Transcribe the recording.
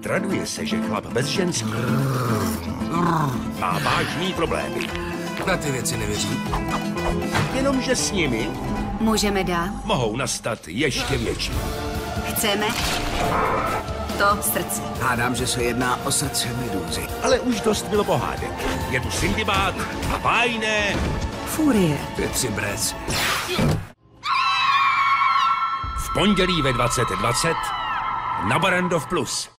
Traduje se, že chlap bez ženský má vážný problémy. Na ty věci nevěřím. Jenomže s nimi Můžeme dál? mohou nastat ještě větší. Chceme to srdce. Hádám, že se jedná o srdce medúzy. Ale už dost bylo pohádek. Je tu Sindibad a bájné Furie. Petři brec. v pondělí ve 20:20 na Barrandov Plus.